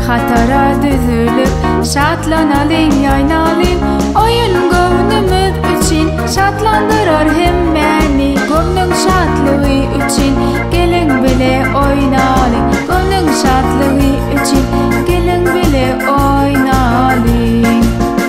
Hatara düzülüp şatlanalım yaynalım. Oyun gönlümüz için şatlandırır hem beni. Gönlün şatlığı için gelin bile oynalım. Gönlün şatlığı için gelin bile oynalım.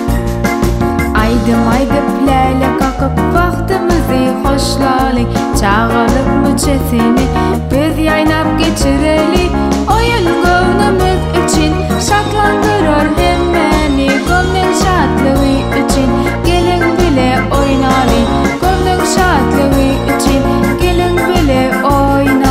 Aydım aydıp leyla kalkıp vaktimizi hoşlalım. Çağalıp müçesini biz yaynap geçirelim. Oyun gönlümüz için şatlandırır hem beni. Gönlün şatlığı için gelin bile oynalım. Gönlün şatlığı için gelin bile oynalım.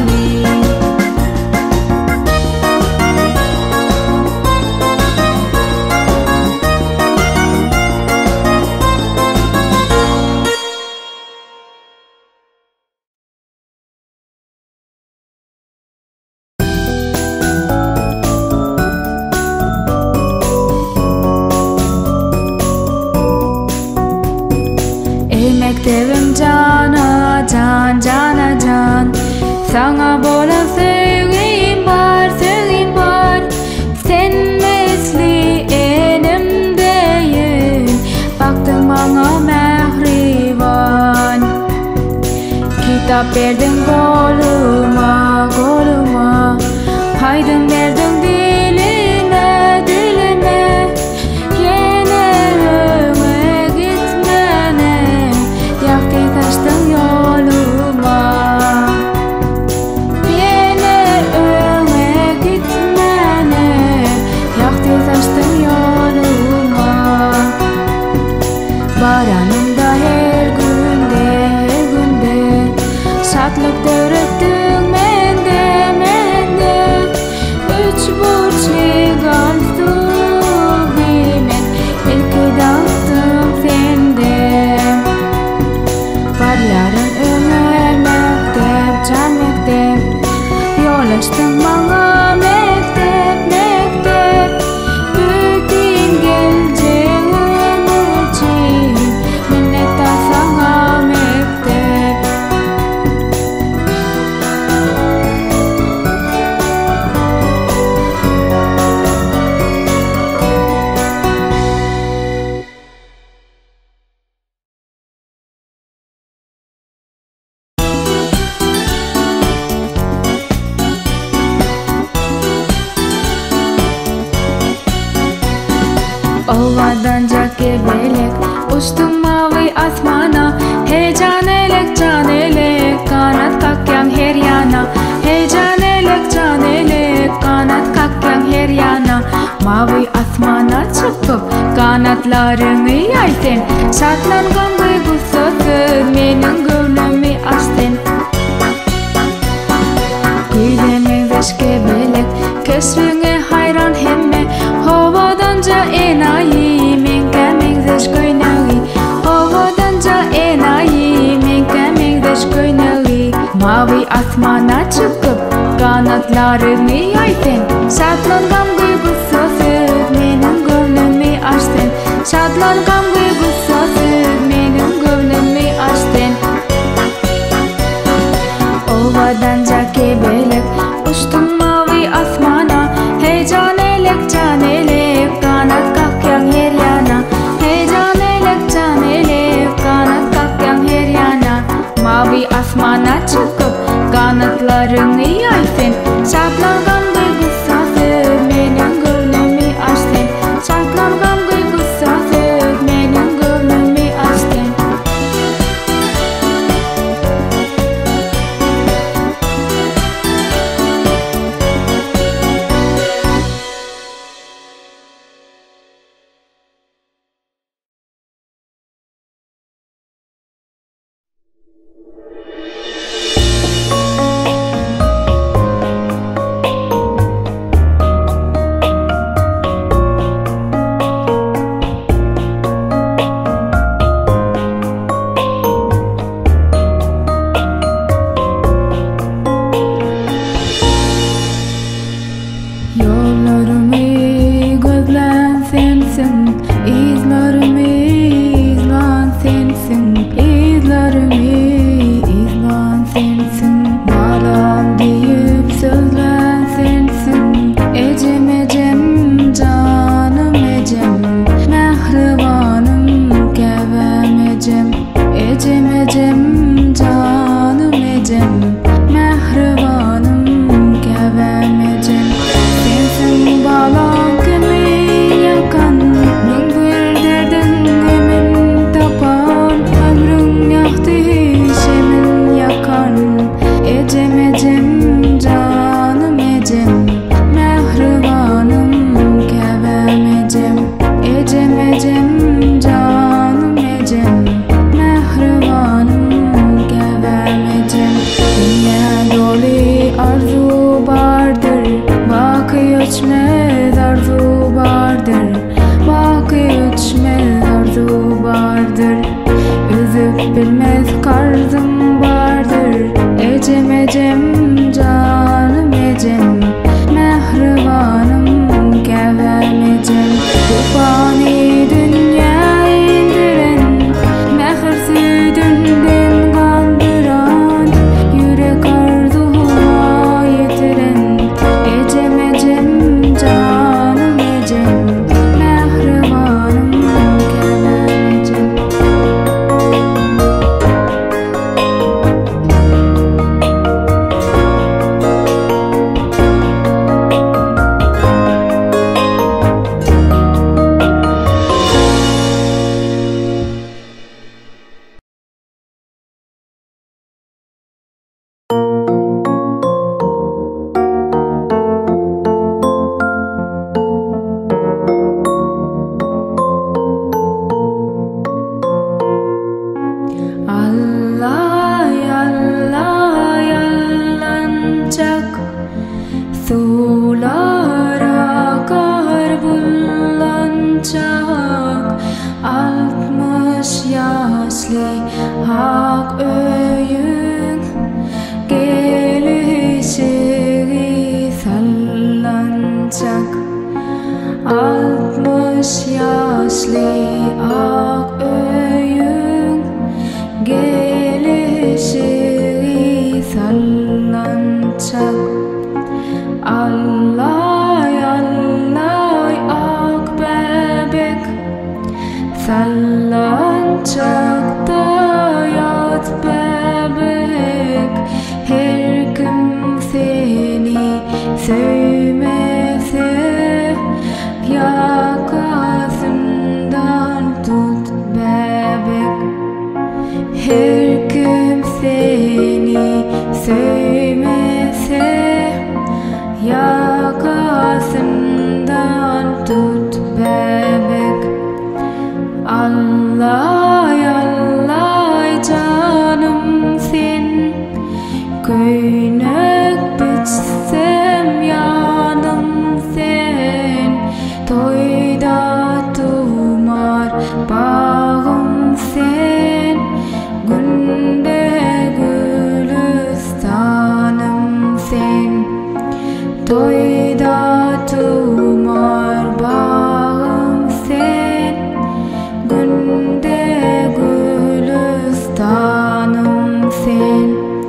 Mektebim cana can cana can. Sana bolan sevgim var. Sen mesli enimdeyin. Baktın bana mehriban. Kitap verdin koluma. Haydın verdin dilime. Yine gitmene. Yaktı taştın yoluma. Yine gitmene. Yaktı taştın yoluma. Baranımda her günde şatlık dörttün mende. Üç burçlu galstuğumen ilki dağıttım sende. Barların ömür mektep, can mektep. Yol açtın bana mektep. Bütün geleceğim için minnettar sana mektep. Ovadan belek uçtum mavi asmana. Heyecan elek kanat kakyan her yana. Heyecan elek kanat kakyan her yana. Mavi asmana çıkıp kanatlarını yaysın. Şatlangan duygusuzu menin gönlümü açtın. Güzemin veşke belek keşfine hayran hemme. Havadanca enayi menkemin zeşköyneği. Havadanca enayi menkemin zeşköyneği. Mavi asmana çıkıp kanatlarını yaysın. Şatlangan duygusuzu menin gönlümü açtın. Şatlangan duygusuzu menin gönlümü açtın. Ovadanca belek uçtum mavi asmana. Heyecan elek kanat kakyan her yana. Heyecan elek kanat kakyan her yana. Mavi asmana çıkıp kanatlarını yaysın. Şatlangan duygusuzu menin gönlümü açtın. Şatlangan duygusuzu menin gönlümü açtın. Ecem içmez arzu vardır, vakı içmez arzu vardır. Üzüp bilmez karzım vardır, ecem ecem canım ecem, mehribanım kevem ecem. Bu fani dünya indiren, mehir südünden kandıran, yürek arzuğa yetiren, ecem ecem canım ecem, mehribanım kevem ecem. Allah Allah yalanacak, sulara kar bullanacak. 60 yaşlı hak öyün, gelişi sallanacak. 60 yaşlı hak öyün, gelişi sallanacak. Allah Allah ak bebek sallanacak da yat bebek. Her kim seni sevmese, yakasından tut bebek. Her kim seni sevmese, yakasından tut bebek. Allah Allah canım sen, köynek bitsem yanım sen. Toyda tumar bağım sen, günde gülistanım sen. Toyda tumar bağım sen, günde gülistanım sen.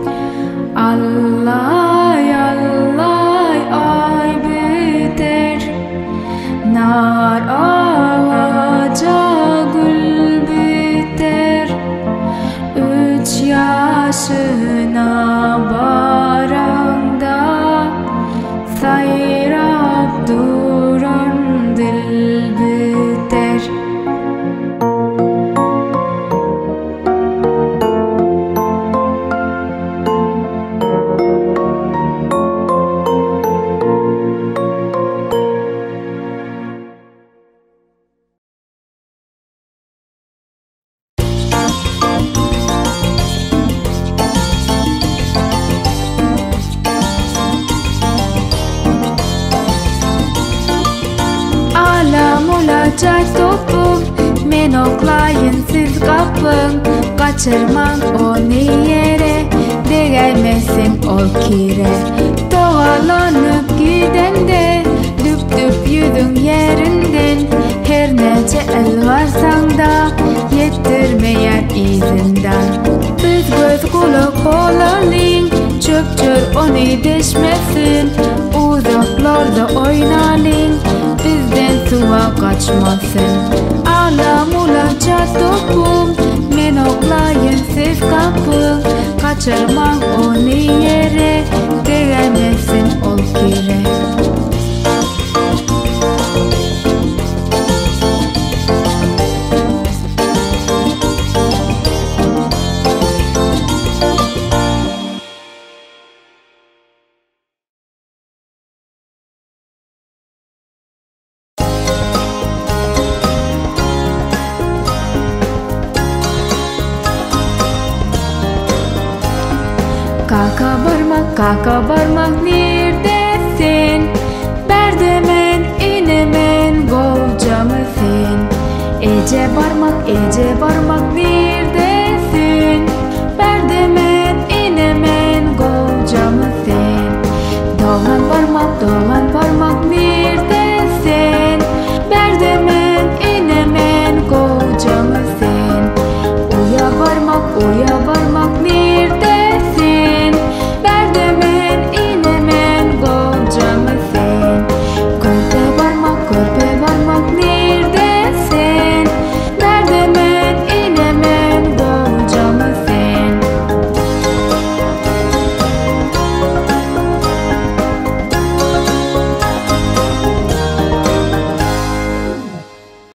Allah Allah ay biter, nar ağaca gül biter. 3 yaşına baranda, sayrap duran dil biter. Olacak topum, men oklayın siz kapın. Kaçırman onu yere, değmesin ol kire. Doğalanıp gidende, düp düp yüzün yerinden. Her nece el varsan da, yettirmeyen izinden. Biz göz kulak olalım, çöp çöp onu deşmesin. Uzaklarda oynalım, bizden suva kaçmasın. Alam olacak topum, men oklayın siz kapın. Kaçırman onu yere, değmesin ol kire. Kaka barmak neredesin? Berdemen Gece var